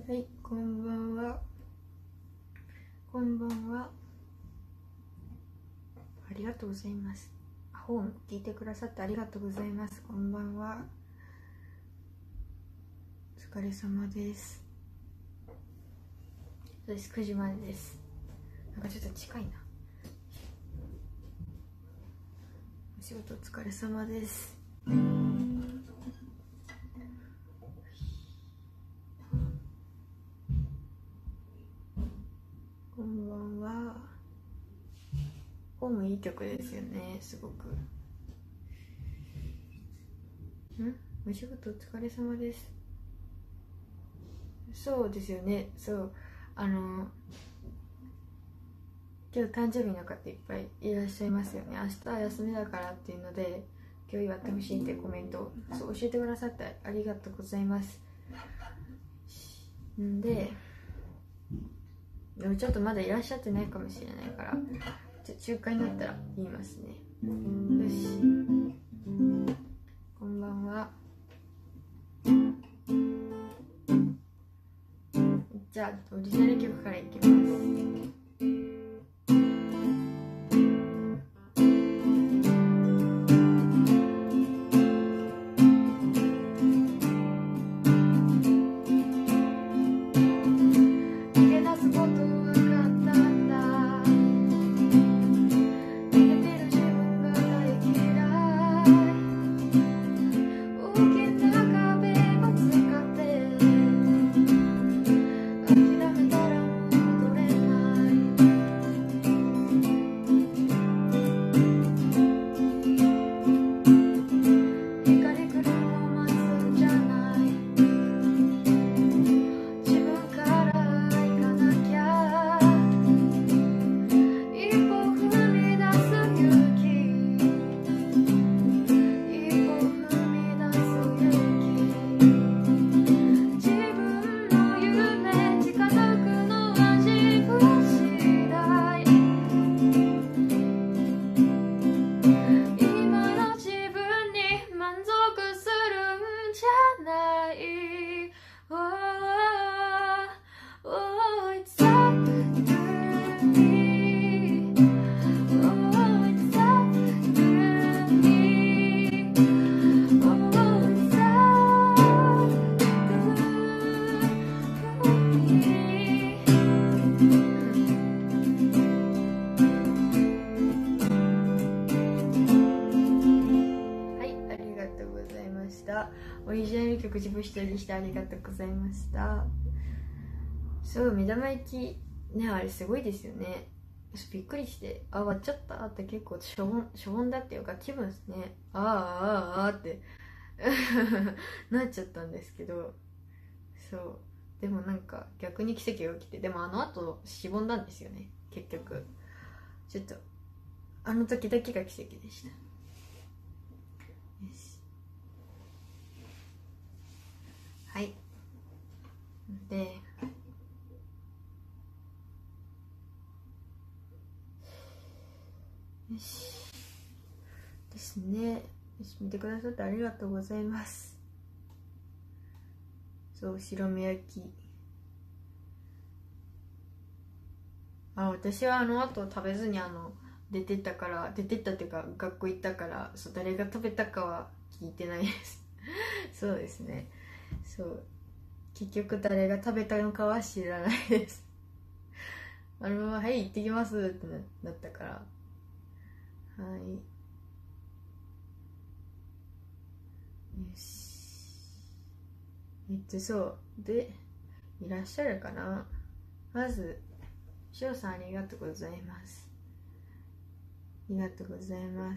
はい、こんばんは。こんばんは。ありがとうございます。本聞いてくださってありがとうございます。こんばんは。お疲れ様です。そうです、9時までです。なんかちょっと近いな。お仕事お疲れ様です。こんばんは。本もいい曲ですよね、すごく。お仕事お疲れ様です。そうですよね。そう今日誕生日の方いっぱいいらっしゃいますよね。明日は休みだからっていうので、今日祝ってほしいってコメントそう教えてくださってありがとうございます。んでもちょっとまだいらっしゃってないかもしれないから、中華になったら言いますね。よし、こんばんは。じゃあオリジナル曲からいきます。オリジナル曲自分一人にしてありがとうございました。そう、目玉焼きね、あれすごいですよね。びっくりして、終わっちゃったって結構しょぼんだっていうか気分ですね。あってなっちゃったんですけど、そうでもなんか逆に奇跡が起きて、でもあの後しぼんだんですよね、結局。ちょっとあの時だけが奇跡でした。よし、はいで、よしですね。よし、見てくださってありがとうございます。そう、白目焼き。私はあの後食べずに出てったっていうか学校行ったから、そう、誰が食べたかは聞いてないですそうですね。そう、結局誰が食べたのかは知らないですはい行ってきますってなったから。はい、よし。そうで、いらっしゃるかな。まずしおさん、ありがとうございます。ありがとうございます。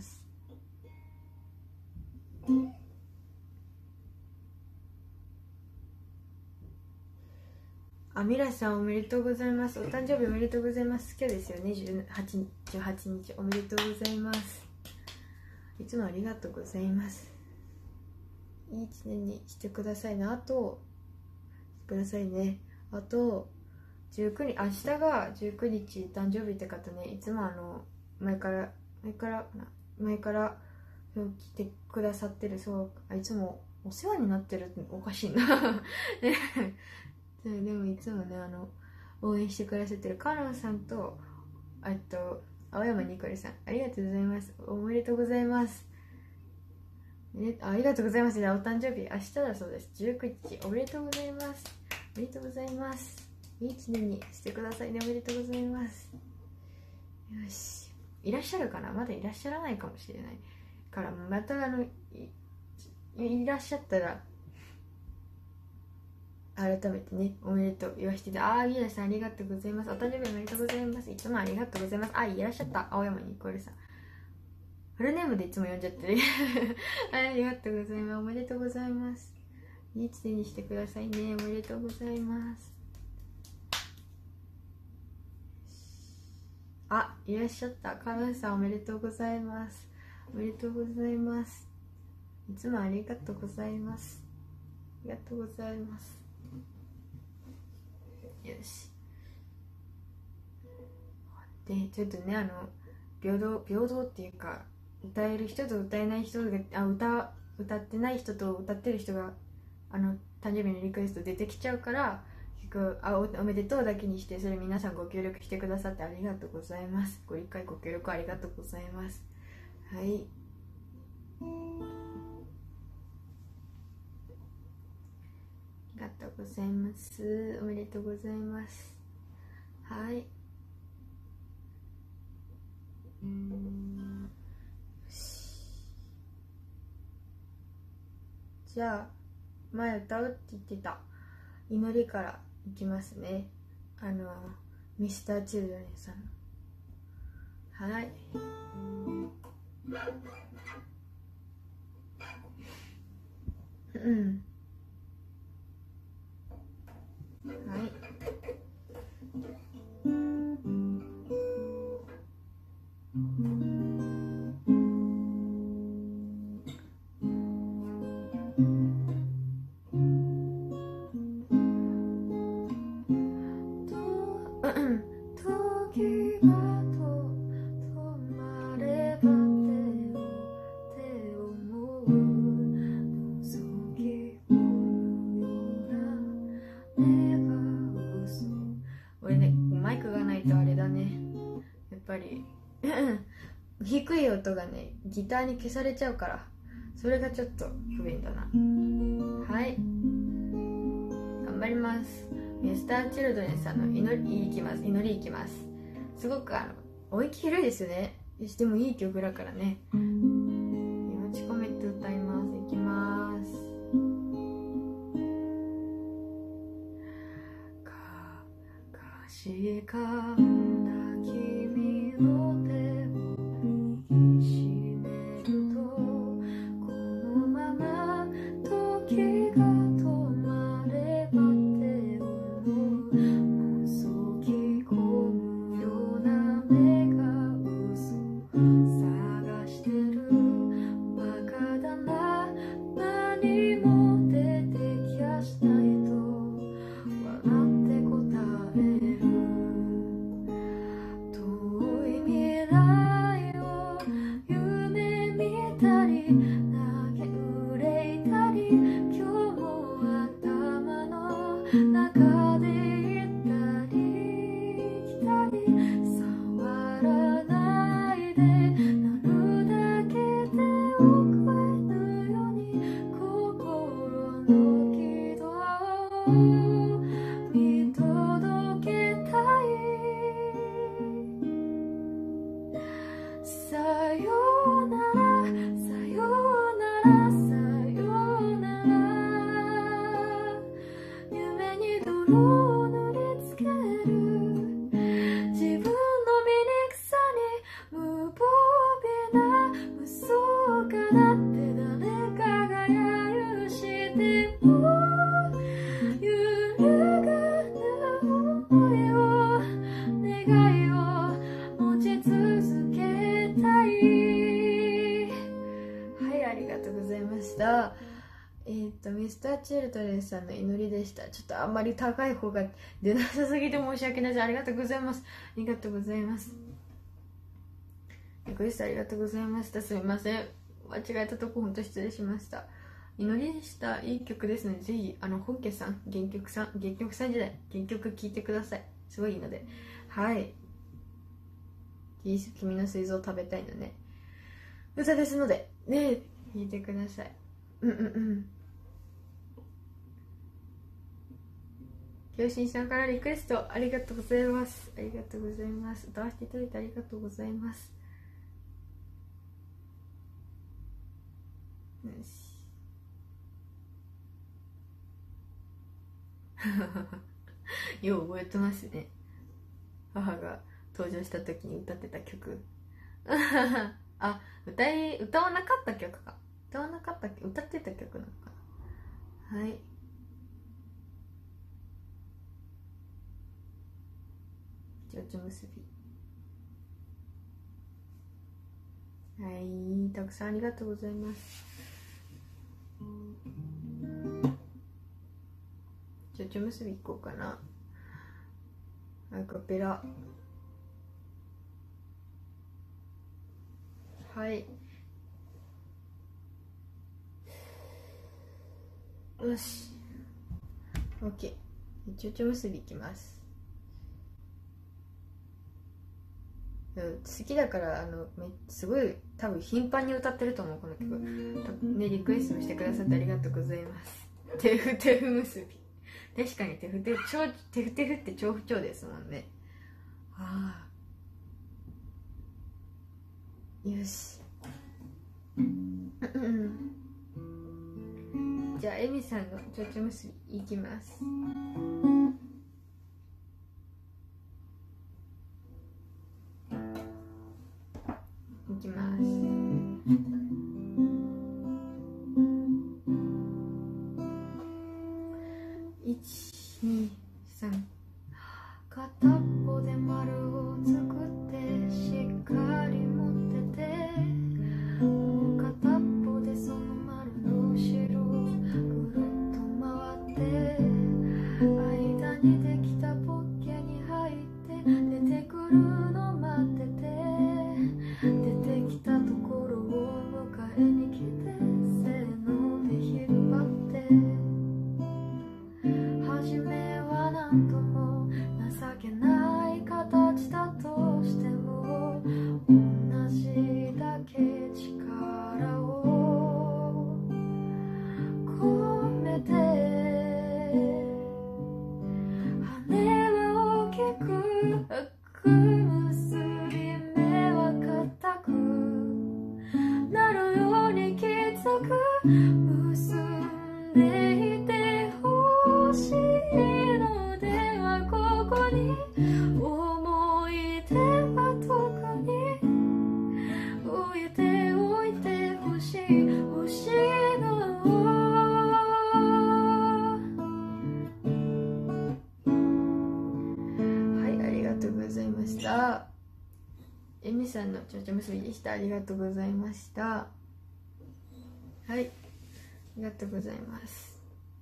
ミラさん、おめでとうございます。お誕生日おめでとうございます。今日ですよね、18日。おめでとうございます。いつもありがとうございます。いい一年にしてくださいね。あとくださいね。あと19日、明日が19日誕生日って方ね、いつも前から来てくださってる、そう、いつもお世話になってるっておかしいなね、 でもいつもね応援してくださってるカノンさんと青山ニコルさん、ありがとうございます。おめでとうございます。ありがとうございます。お誕生日明日だそうです。19日おめでとうございます。おめでとうございます。いい一年にしてくださいね。おめでとうございます。よし、いらっしゃるかな。まだいらっしゃらないかもしれないからまたいらっしゃったら改めてねおめでとう言わせていただきます。ギーラさんありがとうございます。お誕生日おめでとうございます。いつもありがとうございます。いらっしゃった。青山ニコルさん、フルネームでいつも呼んじゃってるありがとうございます。おめでとうございます。いいつにしてくださいね。おめでとうございます。いらっしゃった。カノンさんおめでとうございます。おめでとうございます。いつもありがとうございます。ありがとうございます。よし。でちょっとね平等っていうか、歌える人と歌えない人が歌ってない人と歌ってる人が誕生日のリクエスト出てきちゃうから、結構おめでとうだけにして、それ皆さんご協力してくださってありがとうございます。ご理解ご協力ありがとうございます。はい、ありがとうございます。おめでとうございます。はい、じゃあ前歌うって言ってた祈りからいきますね。ミスターチルドレンさん。はい、はい、俺ねマイクがないとあれだね、やっぱり低い音がねギターに消されちゃうから、それがちょっと不便だな。はい、頑張ります。ミスターチルドレンさんの祈りいきます。すごく音域広いですよね。でもいい曲だからね、持ち込めて歌います。いきます。かしかんだ君の手を握りしめると、このまま時が止まればって思う。覗き込むような目が嘘探してる。バカだな、何も出てきやしないと笑って答える。遠い未来を夢見たり嘆いたり、今日も頭の中で行ったり来たり、触らないでなるだけでを超えるように、心の軌道を見届けたい。さよならさよならさよなら、夢に泥を塗りつける。自分の醜さに無防備な嘘がだって誰かが揶揄しても揺るがぬ想いを願いを持ち続けたい。はい、ありがとうございました。ミスターチルドレンさんの祈りでした。ちょっとあんまり高い方が出なさすぎて申し訳ないです。ありがとうございます。ありがとうございます。リクエストありがとうございました。すみません、間違えたとこ本当失礼しました。 祈りしたいい曲ですので、ぜひ本家さん、原曲さん時代原曲聴いてください。すごいいいので、はい。君の膵臓食べたいのね、歌ですのでね、聴いてください。京心さんからリクエストありがとうございます。ありがとうございます。歌わせていただいてありがとうございます。よしよう覚えてますね。母が登場した時に歌ってた曲あ、歌わなかった曲か。歌ってた曲なのかな。はい。ちょうちょ結び。はい、たくさんありがとうございます。ちょうちょ結びいこうかな。アカペラ。はい。よし。OK。ちょうちょ結びいきます。好きだからすごい多分頻繁に歌ってると思う、この曲ね。リクエストしてくださってありがとうございます。テフテフ結び、確かにテフテフって超不調ですもんね。ああ、よしじゃあエミさんのちょうちょ結びいきます。いきます。123、片っぽで丸を作ってしっかり持ってて、もう片っぽでその丸の後ろをぐるっと回って、間にできたポッケに入って出てくるの待ってて、出てきたところを迎えに来て、せーので引っ張って、初めはなんとも情けない形だとしても、同じだけ力を込めて、羽は大きく赤く結び目は固くなるようにきつく結んでいてほしいのでは、ここに思い出は特に置いてほしいの。はい、ありがとうございました。エミさんのちょうちょ結びでした。ありがとうございました。はい、ありがとうございます。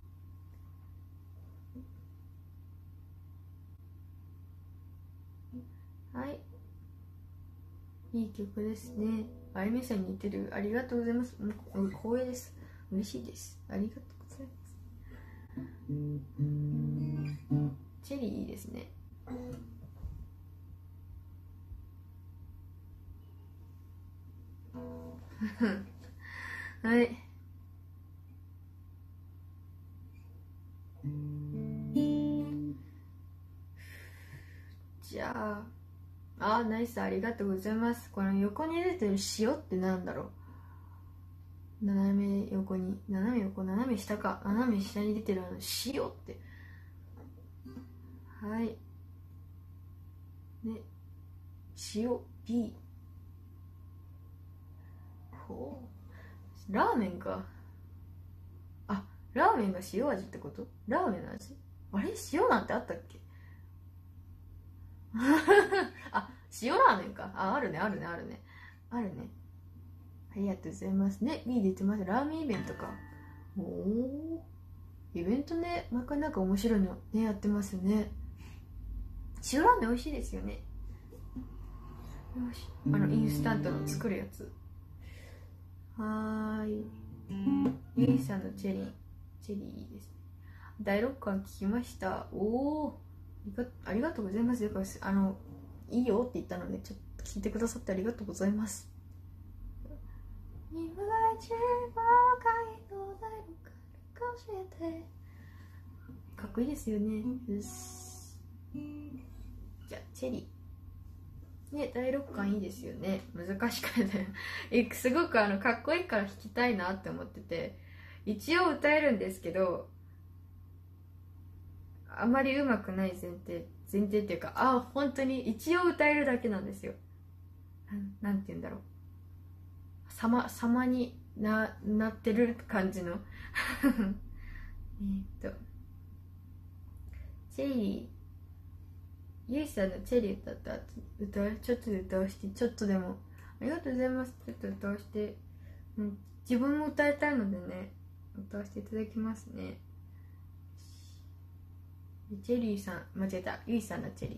はい、いい曲ですね。あゆみさんに似てる。ありがとうございます。光栄です。嬉しいです。ありがとうございます。チェリーいいですね。はい。じゃあ、ナイス、ありがとうございます。この横に出てる塩ってなんだろう。斜め横、斜め下か。斜め下に出てる塩って。はい。ね。塩 B。ほう。ラーメンか。あ、ラーメンが塩味ってこと？ラーメンの味？あれ？塩なんてあったっけ？あ、塩ラーメンか。あるね。ありがとうございますね。B 出てます。ラーメンイベントか。おお、イベントね、毎回なんか面白いのね、やってますね。塩ラーメン美味しいですよね。よし、インスタントの作るやつ。はーい。 ゆいさんのチェリーいいですね。第6巻聞きました。おお、ありがとうございます。いいよって言ったのでちょっと聞いてくださってありがとうございます。今が一番若いの第6巻教えて。かっこいいですよね。よし、じゃあチェリーね、第6巻いいですよね。難しかったすごくかっこいいから弾きたいなって思ってて、一応歌えるんですけど、あまり上手くない前提っていうか、本当に一応歌えるだけなんですよ。なんて言うんだろう、様になってる感じのチェリー、ゆいさんのチェリー歌った後ちょっとで歌わして、ちょっとでもありがとうございます。ちょっと歌わして、自分も歌いたいのでね、歌わせていただきますね。チェリーさん、間違えた、ゆいさんのチェリ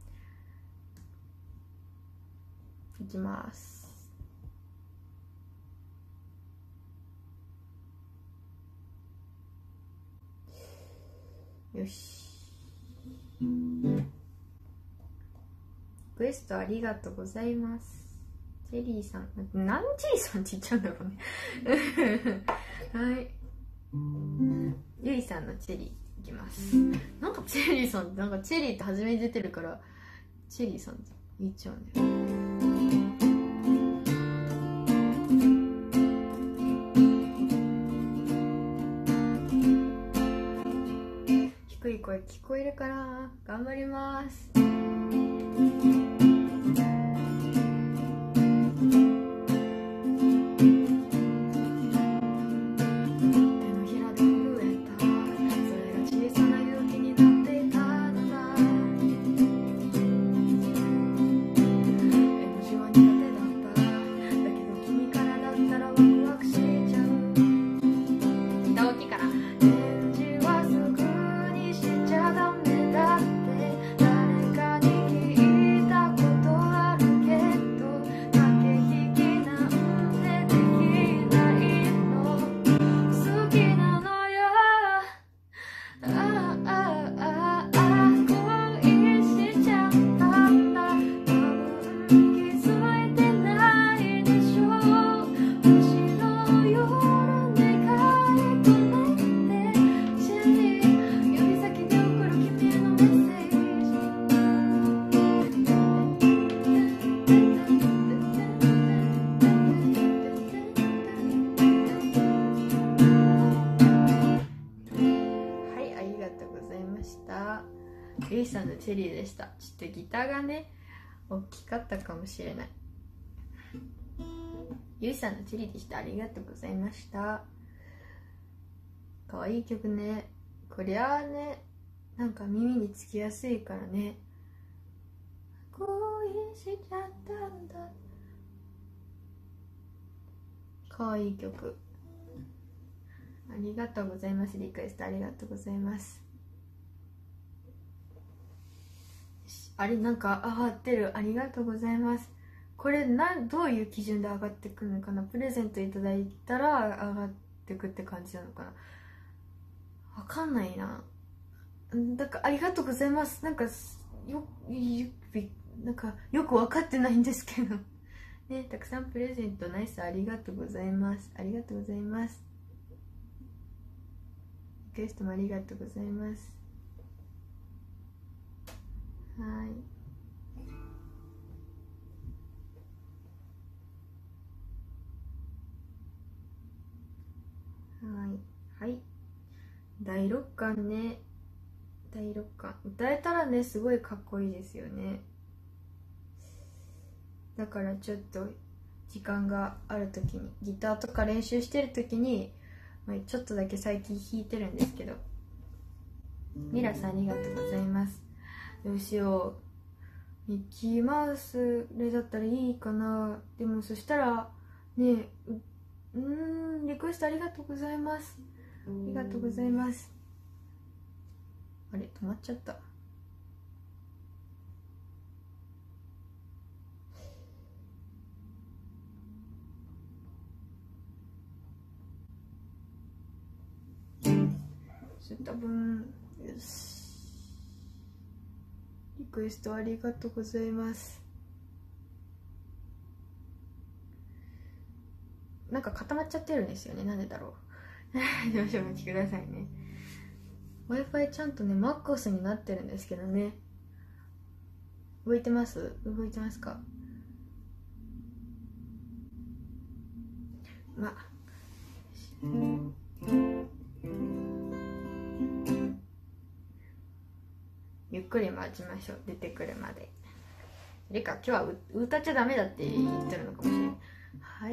ーいきます。よし、リクエストありがとうございます。チェリーさん、なんでチェリーさんって言っちゃうんだろうねはい、ゆいさんのチェリーいきます。なんかチェリーさんって、なんかチェリーって初めに出てるからチェリーさんって言っちゃうんだよ。低い声聞こえるかな。頑張ります。ゆいさんのチェリーでした。ちょっとギターがね大きかったかもしれない。ゆいさんのチェリーでした。ありがとうございました。かわいい曲ね。こりゃあね、なんか耳につきやすいからね。恋しちゃったんだ。かわいい曲。ありがとうございます。リクエストありがとうございます。あれ、なんか上がってる。ありがとうございます。これどういう基準で上がってくるのかな。プレゼントいただいたら上がってくって感じなのかな。わかんないな。だからありがとうございます。なんかよく分かってないんですけどね、たくさんプレゼントナイス、ありがとうございます。ありがとうございます。リクエストもありがとうございます。はい、はい、第6巻ね。第6巻歌えたらね、すごいかっこいいですよね。だからちょっと時間がある時に、ギターとか練習してる時に、ちょっとだけ最近弾いてるんですけど。ミラさんありがとうございます。どうしよう、ミッキーマウスでだったらいいかな。でもそしたらね、リクエストありがとうございます。ありがとうございます。あれ、止まっちゃった。 多分、よし。リクエストありがとうございます。なんか固まっちゃってるんですよね。なんでだろう。少々お待ちくださいね。Wi-Fi ちゃんとね、MAX になってるんですけどね。動いてます？動いてますか？まあ。ゆっくり待ちましょう。出てくるまで。リカ、今日は歌っちゃダメだって言ってるのかもしれない。はい。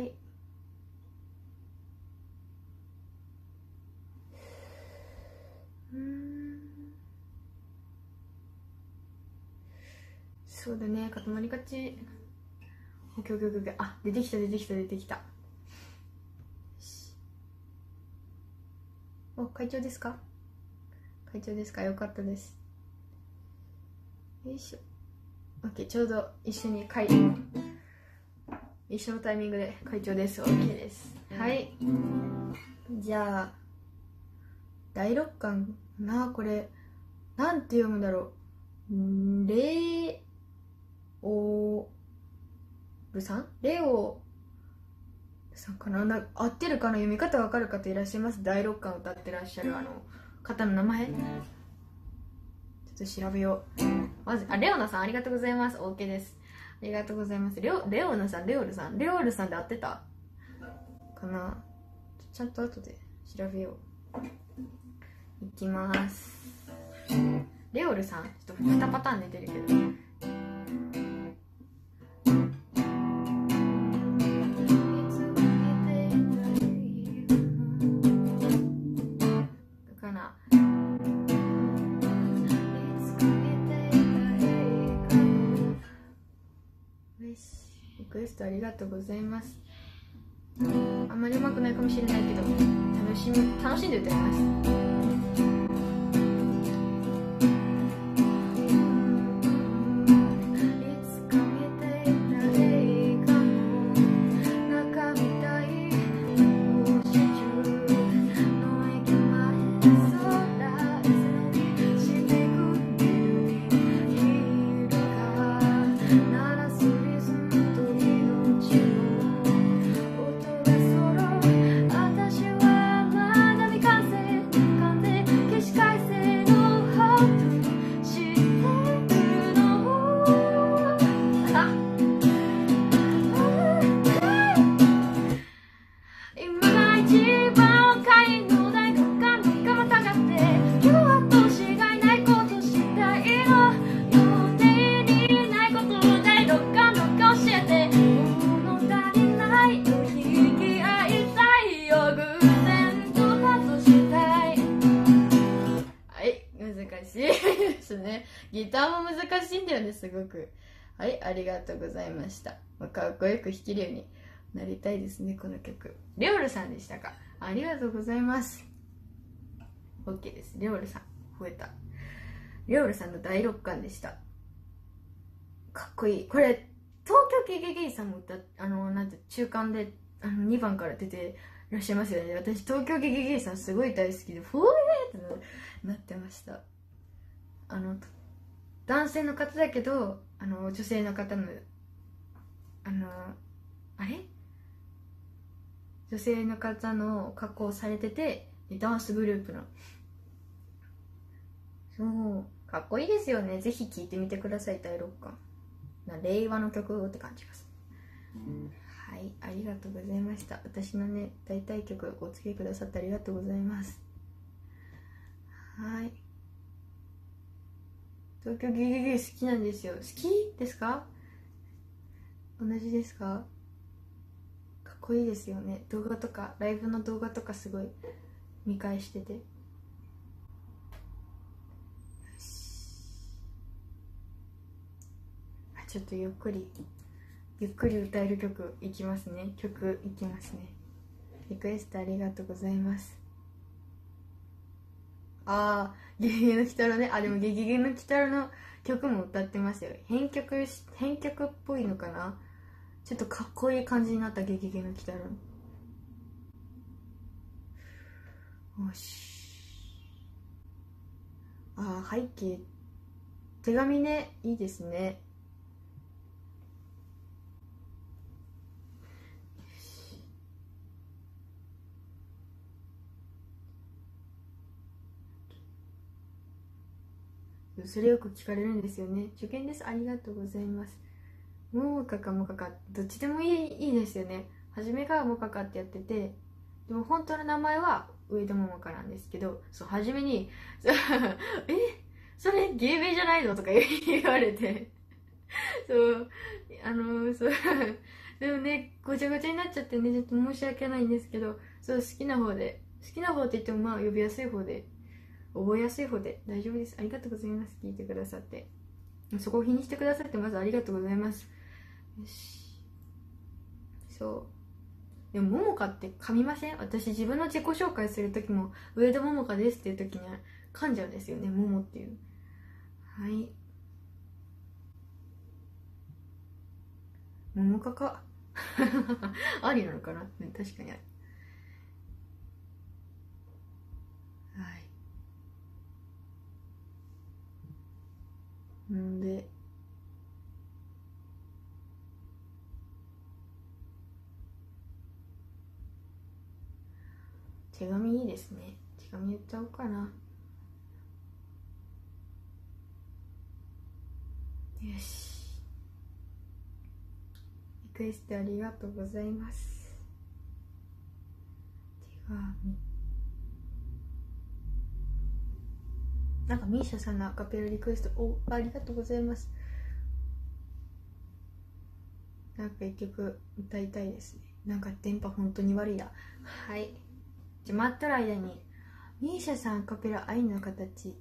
そうだね、固まりがち。オッケーオッケーオッケー。あ、出てきた出てきた出てきた。お、会長ですか？会長ですか？よかったです。よいしょ。オッケー、ちょうど一緒に一緒のタイミングで会長です。オッケーです。はい。じゃあ、第6巻な、これ、なんて読むんだろう。レオルさんさんかな、合ってるかな、読み方わかる方いらっしゃいます？第6巻歌ってらっしゃる方の名前。ちょっと調べよう。まず、レオナさんありがとうございます。OK です。ありがとうございます。レオナさん、レオルさんで合ってたかな。ちゃんと後で調べよう。いきます。レオルさん、ちょっと2パターン出てるけど。リクエストありがとうございます。あんまりうまくないかもしれないけど、楽しんで歌います。ギターも難しいんだよね、すごく。はい、ありがとうございました。かっこよく弾けるようになりたいですね、この曲。レオルさんでしたか？ありがとうございます。OK です。レオルさん、増えた。レオルさんの第6巻でした。かっこいい。これ、東京ゲゲゲイさんも歌なんて、中間で、2番から出ていらっしゃいますよね。私、東京ゲゲゲイさんすごい大好きで、フォーエーってなってました。男性の方だけど女性の方のあれ女性の方の格好をされてて、ダンスグループの、そうかっこいいですよね。ぜひ聴いてみてください。第6巻令和の曲って感じがする。はい、ありがとうございました。私のね大体曲お付き合いくださってありがとうございます。はい、東京ゲゲゲ好きなんですよ。好きですか？同じですか？かっこいいですよね。動画とかライブの動画とかすごい見返してて、ちょっとゆっくり歌える曲いきますね。曲いきますね。リクエストありがとうございます。ゲゲゲの鬼太郎ね。でもゲゲゲの鬼太郎の曲も歌ってますよ。編曲っぽいのかな。ちょっとかっこいい感じになったゲゲゲの鬼太郎。よし、 ああ、背景手紙ね、いいですね。それよく聞かれるんですよね。受験です。ありがとうございます。ももかかもかかどっちでもいいですよね。初めからもかかってやってて、でも本当の名前は上田桃香なんですけど、そう初めにそれ芸名じゃないのとか言われて、そうそうでもね、ごちゃごちゃになっちゃってね、ちょっと申し訳ないんですけど、そう好きな方って言ってもまあ呼びやすい方で、覚えやすい方で大丈夫です。ありがとうございます。聞いてくださって、そこを気にしてくださってまずありがとうございます。よし。そうでもももかって噛みません？私自分の自己紹介する時も上田桃香ですっていう時には噛んじゃうんですよね、ももっていう。はい、桃かかありなのかな、確かにあり。はいんで、手紙いいですね。手紙言っちゃおうかな。よし、リクエストありがとうございます。手紙なんかミーシャさんのアカペラリクエストありがとうございます。なんか一曲歌いたいですね。なんか電波本当に悪いな。はい、じゃ待ってる間にミーシャさんアカペラ愛の形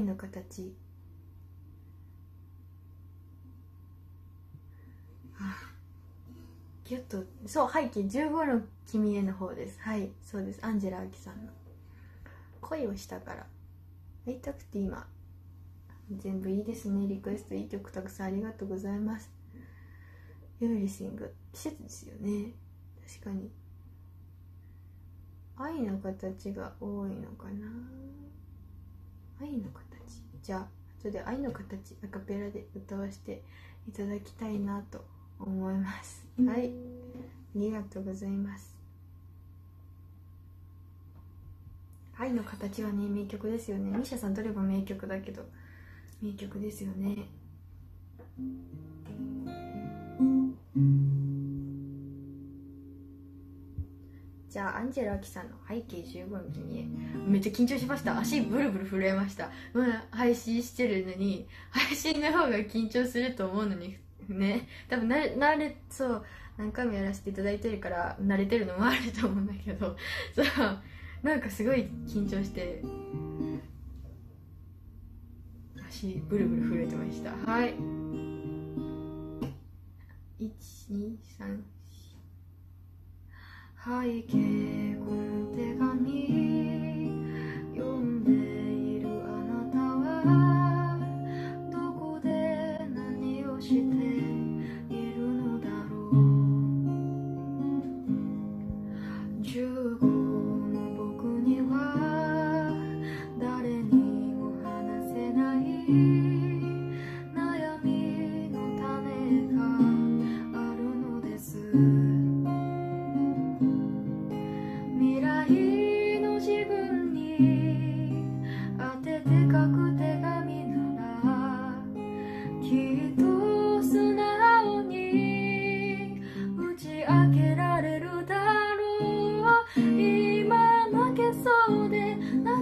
ギュッと、そう背景15の君への方です。はい、そうです。アンジェラ・アキさんの恋をしたから会いたくて今。全部いいですね。リクエストいい曲たくさんありがとうございます。エブリシング、季節ですよね。確かに愛の形が多いのかな。愛の形、じゃあ後で愛の形アカペラで歌わせていただきたいなと思います。はい、ありがとうございます。愛の形はね、名曲ですよね。ミシャさんどれも名曲だけど名曲ですよね。じゃあアンジェラ・アキさんの背景15の君へ。めっちゃ緊張しました。足ブルブル震えました。配信してるのに、配信の方が緊張すると思うのにね、多分そう何回もやらせていただいてるから慣れてるのもあると思うんだけど、そうなんかすごい緊張して足ブルブル震えてました。はい、123、背景この手紙読んでいるあなたはどこで何をしているのだろう。15の僕には誰にも話せない悩みの種があるのです。未来の自分に当てて書く手紙ならきっと素直に打ち明けられるだろう。今泣けそうで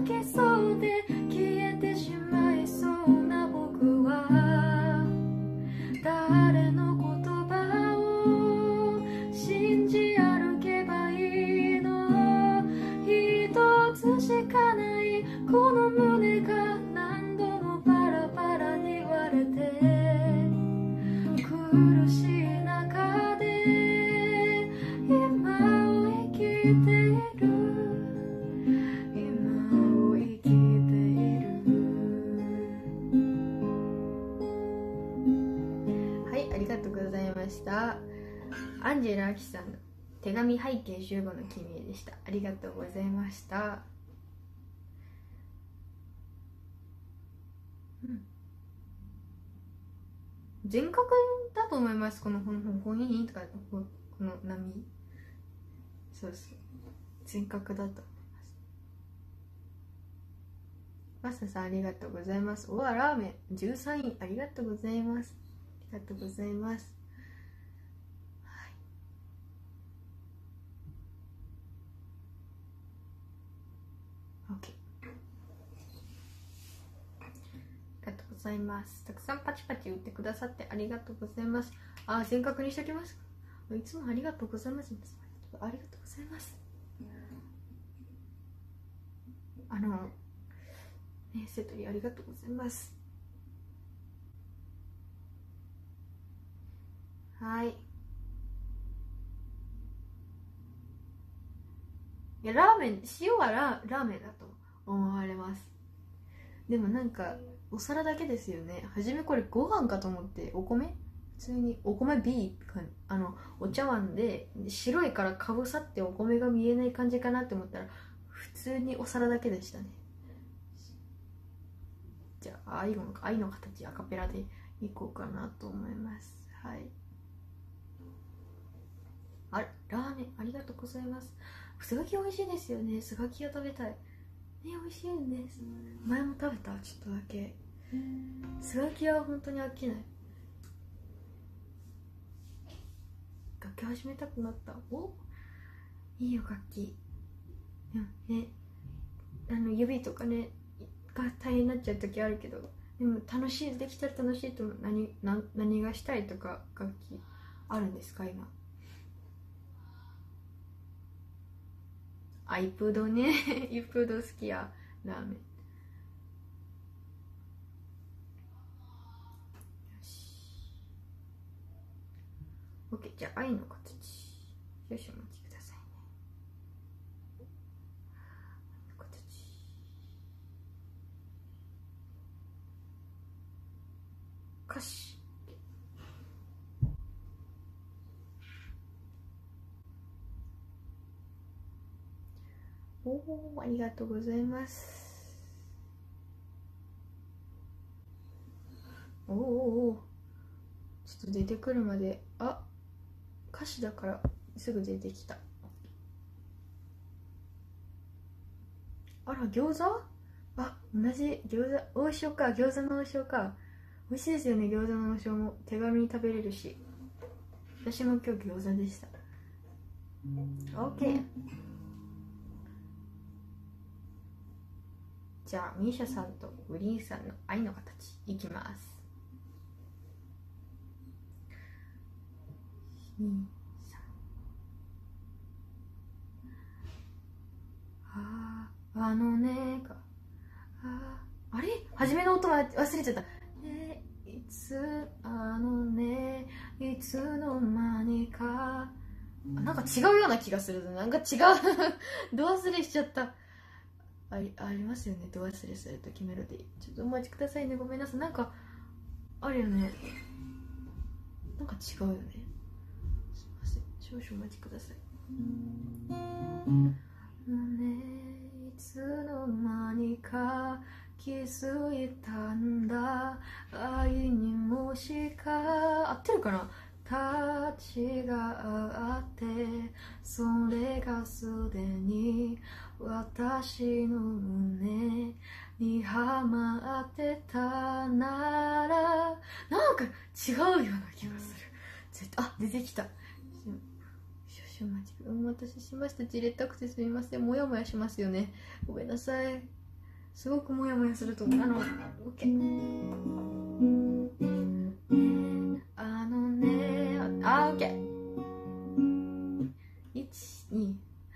消えてしまいそうな僕は誰の言葉を信じ歩けばいいの。一つしかないこの胸が何度もパラパラに割れて苦しい中で今を生きている。はい、ありがとうございました。アンジェラ・アキさんの手紙背景15の君へでした。ありがとうございました。 うん、全角だと思います。このホニーとかこの波、そうそう、全角だと思います。マスターさんありがとうございます。うわ、ラーメン13位ありがとうございます。ありがとうございます。はい、OK、ありがとうございます。たくさんパチパチ打ってくださってありがとうございます。あ、全角にしておきます。いつもありがとうございます。ありがとうございます。セトリありがとうございます。はい。いや、ラーメン、塩はラーメンだと思われます。でもなんか、お皿だけですよね。はじめこれご飯かと思って、お米普通に、お米 B か、お茶碗で、白いからかぶさってお米が見えない感じかなって思ったら、普通にお皿だけでしたね。じゃあ、愛の形、アカペラでいこうかなと思います。はい。あれ、ラーメン、ありがとうございます。すがき美味しいですよね。すがきが食べたい。ね、美味しいんです。前も食べた、ちょっとだけ。すがきは本当に飽きない。楽器始めたくなった。お、いいよ、楽器。ね、指とかね、が大変になっちゃう時あるけど、でも楽しい、できたら楽しいと思う。何がしたいとか、楽器あるんですか、今。イプードね。イプード好きや、ラーメン。よし。OK、じゃあ愛の形。少々お待ちくださいね。愛の形。歌詞。おお、ありがとうございます。おお、ちょっと出てくるまで、歌詞だからすぐ出てきた。あら、餃子、同じ餃子、王将か。餃子の王将か。美味しいですよね、餃子の王将も。手軽に食べれるし。私も今日餃子でした。 OK、じゃあミーシャさんとグリーンさんの愛の形いきます。2、3、ねか、あれ、初めの音は忘れちゃった。いつね、いつの間にか、なんか違うような気がする。なんか違う。ど忘れしちゃった。ありますよね、ど忘れするときメロディー。ちょっとお待ちくださいね、ごめんなさい。なんかあるよね、なんか違うよね。すいません、少々お待ちください。いつの間にか気づいたんだ、愛にもしか、合ってるかな、立ちがあって、それがすでに私の胸にはまってたなら、なんか違うような気がする。出てきた。お待たせしました。じれったくてすみません。もやもやしますよね。ごめんなさい。すごくもやもやすると思う。OK。OK。1、2。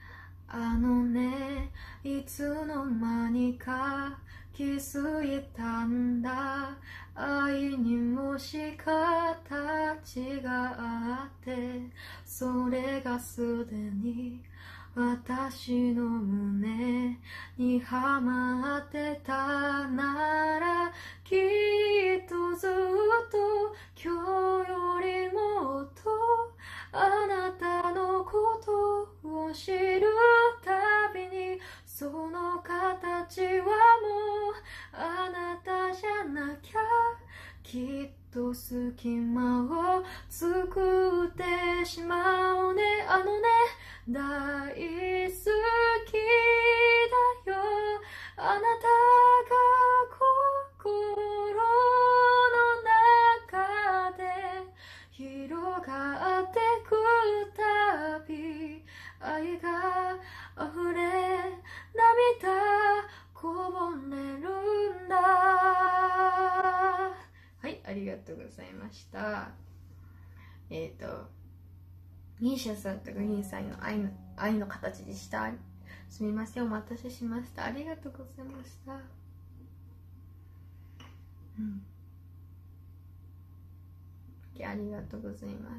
いつの間にか気づいたんだ、愛にもし形があって、それがすでに私の胸にはまってたなら、きっとずっと今日よりもっとあなたのことを知るたびに、その形はもうあなたじゃなと隙間を作ってしまうね。あのね、大好きだよ。あなたが心の中で広がってくたび、愛が溢れ涙こぼれるんだ。はい、ありがとうございました。ミーシャさんとグリーンさんの愛の形でした。すみません、お待たせしました。ありがとうございました。ありがとうございます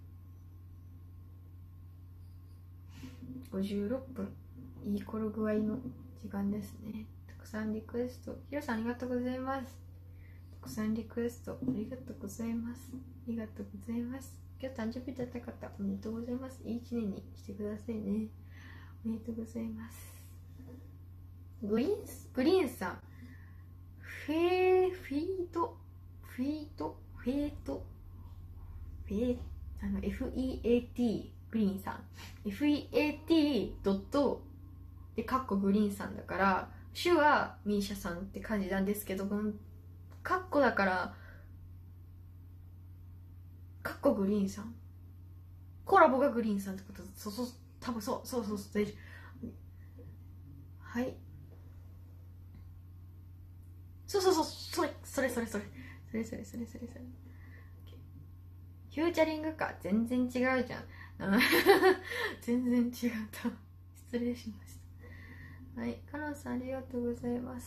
。56分、いい頃具合の時間ですね。たくさんリクエスト、ひろさんありがとうございます。たくさんリクエストありがとうございます。ありがとうございます。今日誕生日だった方おめでとうございます。いい一年にしてくださいね。おめでとうございます。グリーンさん、フィート、FEAT、グリーンさん。FEAT ドットで、カッコグリーンさんだから、主はミーシャさんって感じなんですけど、このカッコだから、カッコグリーンさん。コラボがグリーンさんってこと。多分そう。はい。それ。フューチャリングか。全然違うじゃん。全然違った。失礼しました。はい。カノンさんありがとうございます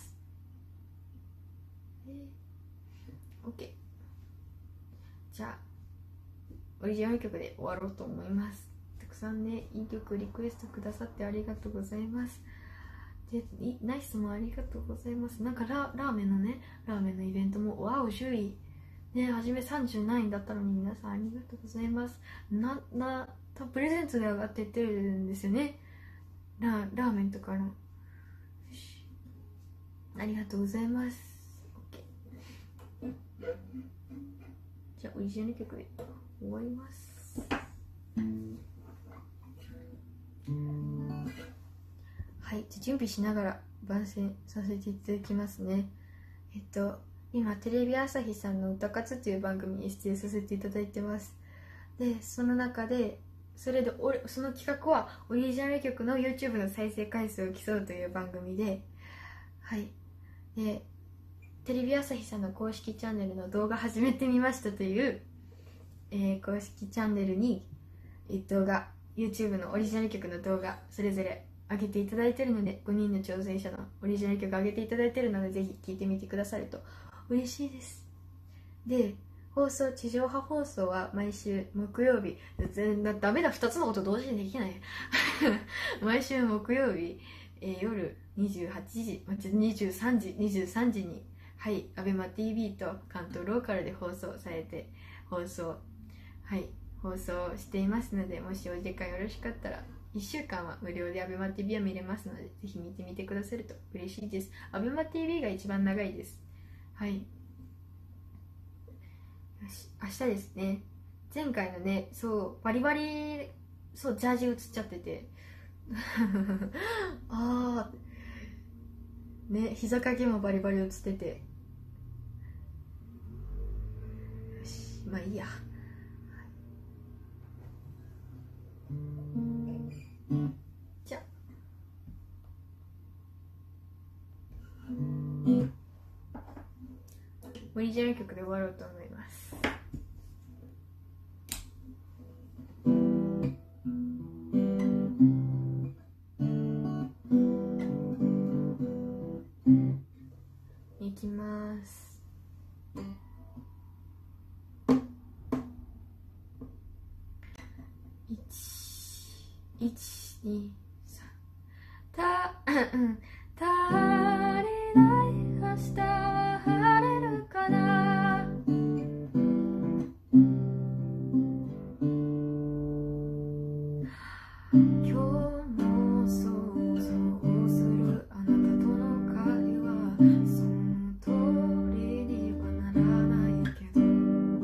。OK。じゃあ、オリジナル曲で終わろうと思います。たくさんね、いい曲リクエストくださってありがとうございます。で、ナイスもありがとうございます。なんかラーメンのイベントも、わお、10位。ね、初め30何位だったのに皆さんありがとうございます。プレゼントで上がってってるんですよね。ラーメンとかの。ありがとうございます。OK。じゃあ、オリジナル曲で終わります。はい、じゃ準備しながら番宣させていただきますね。今テレビ朝日さんの歌活という番組に出演させていただいてます。で、その中でその企画はオリジナル曲の YouTube の再生回数を競うという番組で、はい。で、テレビ朝日さんの公式チャンネルの動画始めてみましたという、公式チャンネルに動画、YouTube のオリジナル曲の動画それぞれ上げていただいているので、5人の挑戦者のオリジナル曲上げていただいているので、ぜひ聴いてみてくださると嬉しいです。で、地上波放送は毎週木曜日、ダメだ、2つのこと同時にできない毎週木曜日、夜28時、23時に、はい、アベマ TV と関東ローカルで放送していますので、もしお時間よろしかったら1週間は無料で ABEMATV は見れますので、ぜひ見てみてくださると嬉しいです。 ABEMATV が一番長いです。はい。よし、明日ですね。前回のね、バリバリジャージ映っちゃっててね、膝掛けもバリバリ映ってて、よし、まあいいや。じゃあオリジナル曲で終わろうと思います。いきます。1、2、3。足りない明日は晴れるかな。今日も想像するあなたとの会話、その通りにはならないけど、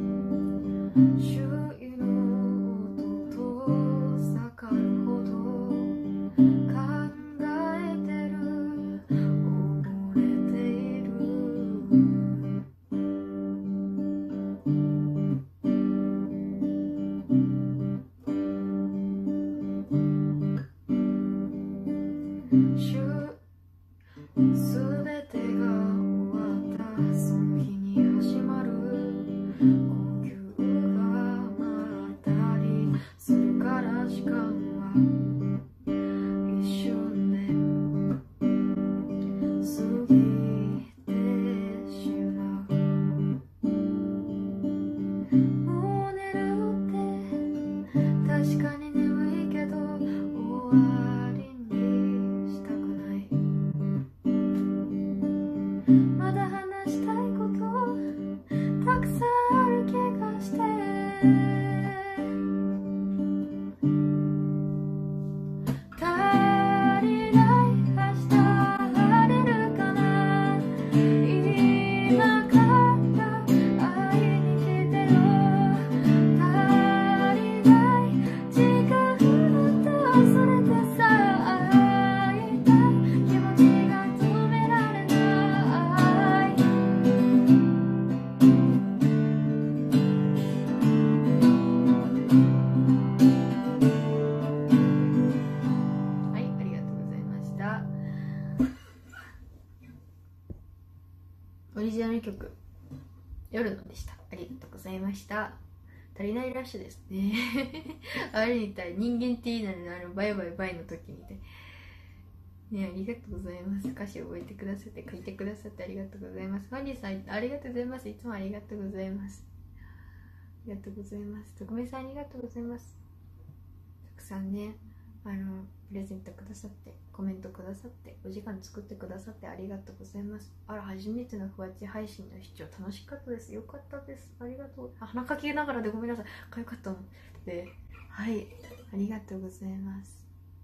2曲夜のでした。ありがとうございました。足りないラッシュですねあれみたい、人間っていいなのバイバイバイの時みたいね。ありがとうございます。歌詞を覚えてくださって書いてくださってありがとうございます。ファニーさんありがとうございます。いつもありがとうございます。ありがとうございます。徳明さんありがとうございます。たくさんねプレゼントくださってコメントくださってお時間作ってくださってありがとうございます。あら、初めてのふわち配信の視聴楽しかったです。よかったです。ありがとう。鼻かきながらでごめんなさい。かゆかったので、はい、ありがとうございます。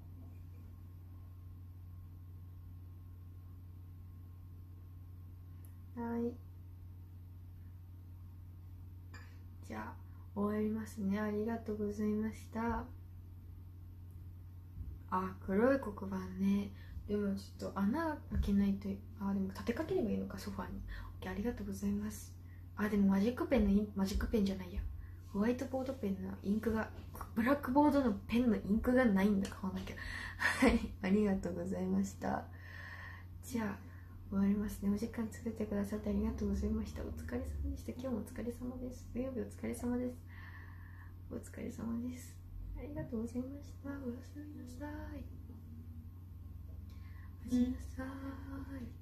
はい、じゃあ終わりますね。ありがとうございました。黒い黒板ね。でもちょっと穴開けないと。でも立てかければいいのか、ソファに。ありがとうございます。でもマジックペンじゃないや、ホワイトボードペンのインクが、ブラックボードのペンのインクがないんだ。買わなきゃはい、ありがとうございました。じゃあ終わりますね。お時間作ってくださってありがとうございました。お疲れ様でした。今日もお疲れ様です。土曜日お疲れ様です。お疲れ様です。ありがとうございました。おやすみなさい。おやすみなさい。